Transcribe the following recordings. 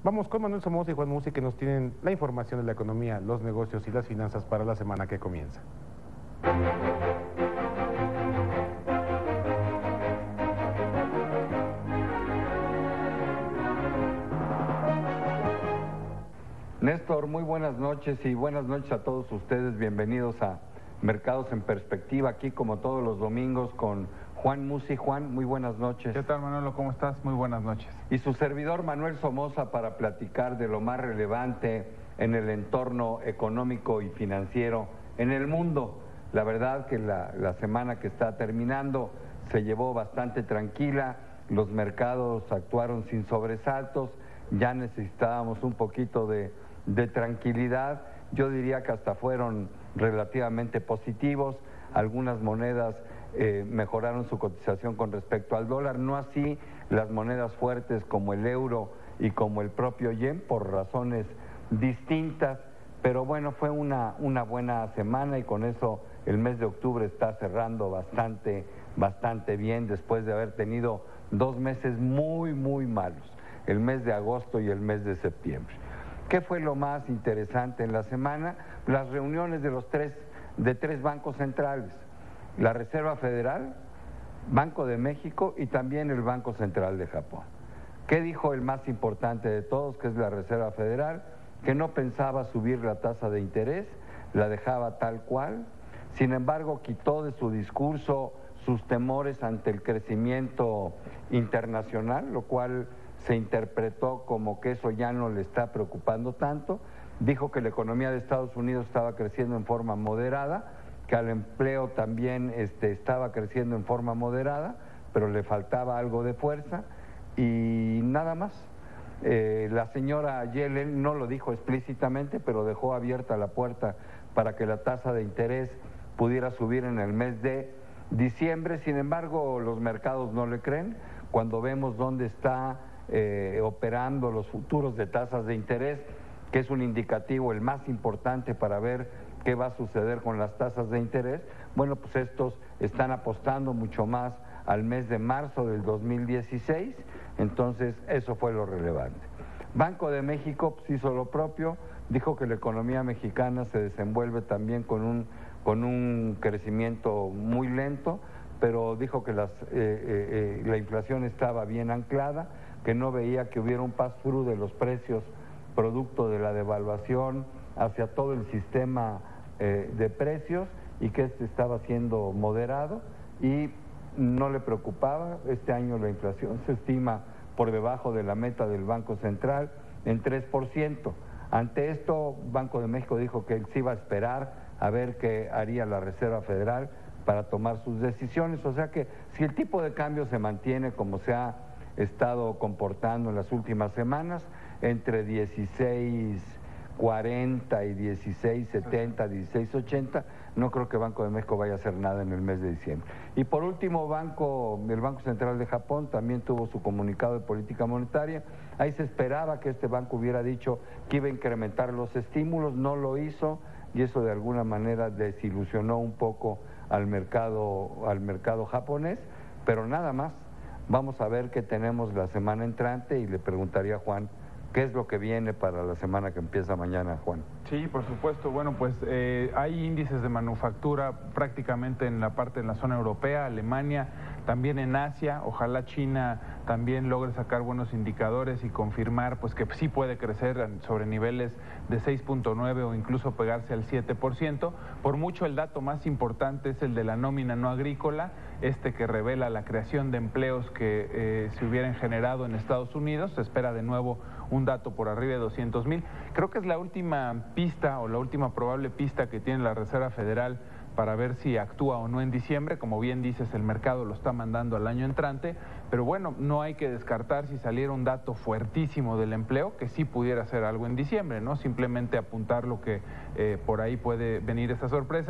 Vamos con Manuel Somoza y Juan Musi, que nos tienen la información de la economía, los negocios y las finanzas para la semana que comienza. Néstor, muy buenas noches y buenas noches a todos ustedes. Bienvenidos a Mercados en Perspectiva, aquí como todos los domingos con Juan Musi. Juan, muy buenas noches. ¿Qué tal, Manolo? ¿Cómo estás? Muy buenas noches. Y su servidor Manuel Somoza para platicar de lo más relevante en el entorno económico y financiero en el mundo. La verdad que la semana que está terminando se llevó bastante tranquila, los mercados actuaron sin sobresaltos, ya necesitábamos un poquito de tranquilidad. Yo diría que hasta fueron relativamente positivos, algunas monedas mejoraron su cotización con respecto al dólar, no así las monedas fuertes como el euro y como el propio yen, por razones distintas, pero bueno, fue una buena semana y con eso el mes de octubre está cerrando bastante bien después de haber tenido 2 meses muy malos, el mes de agosto y el mes de septiembre. ¿Qué fue lo más interesante en la semana? Las reuniones de tres bancos centrales, la Reserva Federal, Banco de México y también el Banco Central de Japón. ¿Qué dijo el más importante de todos, que es la Reserva Federal? Que no pensaba subir la tasa de interés, la dejaba tal cual, sin embargo quitó de su discurso sus temores ante el crecimiento internacional, lo cual se interpretó como que eso ya no le está preocupando tanto. Dijo que la economía de Estados Unidos estaba creciendo en forma moderada, que al empleo también estaba creciendo en forma moderada, pero le faltaba algo de fuerza y nada más. La señora Yellen no lo dijo explícitamente, pero dejó abierta la puerta para que la tasa de interés pudiera subir en el mes de diciembre. Sin embargo, los mercados no le creen. Cuando vemos dónde está operando los futuros de tasas de interés, que es un indicativo el más importante para ver qué va a suceder con las tasas de interés, bueno, pues estos están apostando mucho más al mes de marzo del 2016, entonces eso fue lo relevante. Banco de México pues, hizo lo propio, dijo que la economía mexicana se desenvuelve también con un crecimiento muy lento, pero dijo que la inflación estaba bien anclada, que no veía que hubiera un pass-through de los precios producto de la devaluación hacia todo el sistema de precios y que estaba siendo moderado y no le preocupaba. Este año la inflación se estima por debajo de la meta del Banco Central en 3%. Ante esto, Banco de México dijo que él se iba a esperar a ver qué haría la Reserva Federal para tomar sus decisiones, o sea que si el tipo de cambio se mantiene como se ha estado comportando en las últimas semanas, entre 16.40 y 16.70, 16.80, no creo que Banco de México vaya a hacer nada en el mes de diciembre. Y por último, el Banco Central de Japón también tuvo su comunicado de política monetaria. Ahí se esperaba que este banco hubiera dicho que iba a incrementar los estímulos, no lo hizo y eso de alguna manera desilusionó un poco al mercado japonés, pero nada más. Vamos a ver qué tenemos la semana entrante y le preguntaría a Juan qué es lo que viene para la semana que empieza mañana, Juan. Sí, por supuesto. Bueno, pues hay índices de manufactura prácticamente en la zona europea, Alemania, también en Asia. Ojalá China también logre sacar buenos indicadores y confirmar pues que sí puede crecer sobre niveles de 6.9 o incluso pegarse al 7%. Por mucho el dato más importante es el de la nómina no agrícola, que revela la creación de empleos que se hubieran generado en Estados Unidos. Se espera de nuevo un dato por arriba de 200,000. Creo que es la última pista o la última probable pista que tiene la Reserva Federal para ver si actúa o no en diciembre. Como bien dices, el mercado lo está mandando al año entrante, pero bueno, no hay que descartar si saliera un dato fuertísimo del empleo, que sí pudiera ser algo en diciembre, ¿no? Simplemente apuntar lo que por ahí puede venir esa sorpresa.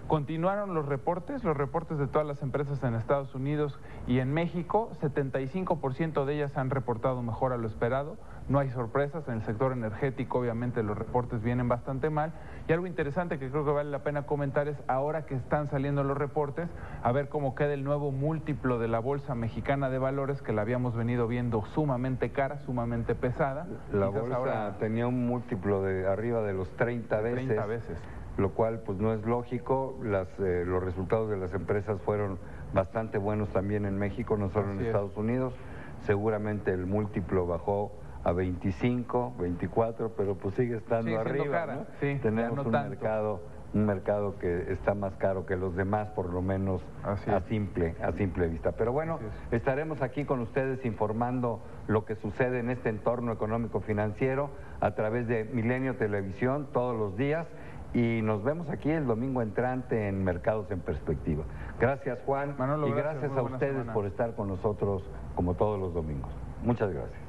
Continuaron los reportes de todas las empresas en Estados Unidos y en México. 75% de ellas han reportado mejor a lo esperado. No hay sorpresas. En el sector energético, obviamente, los reportes vienen bastante mal. Y algo interesante que creo que vale la pena comentar es, ahora que están saliendo los reportes, a ver cómo queda el nuevo múltiplo de la Bolsa Mexicana de Valores, que la habíamos venido viendo sumamente cara, sumamente pesada. La bolsa ahora tenía un múltiplo de arriba de los 30 veces. 30 veces. Lo cual pues no es lógico. Los resultados de las empresas fueron bastante buenos también en México, no solo en Estados Unidos. Seguramente el múltiplo bajó a 25, 24, pero pues sigue estando arriba, cara, ¿no? Sí, tenemos un mercado que está más caro que los demás, por lo menos a simple vista. Pero bueno, estaremos aquí con ustedes informando lo que sucede en este entorno económico financiero a través de Milenio Televisión todos los días. Y nos vemos aquí el domingo entrante en Mercados en Perspectiva. Gracias, Juan. Manolo, y gracias a ustedes por estar con nosotros como todos los domingos. Muchas gracias.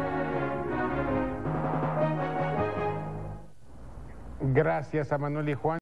Gracias a Manuel y Juan.